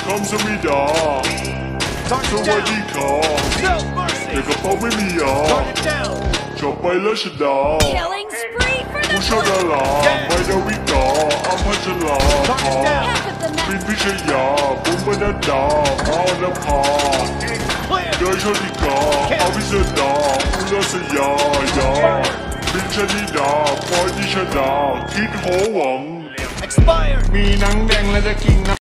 คำสมิดาสวัสดีครับแต่กระเป๋าไม่มียาจบไปแล้วชดา Killing spree for the ผู้ชดาลาไม่ดาวิกาอัมพัชลาภา half of the ปิน map. พิชยาบุญบรรดาพานภาโดยชนิกาอภิสดาอุลสยายาบินชนิดาพลอยนิชดาคิดโหวัง Expired มีหนังแดงและจะกินนะ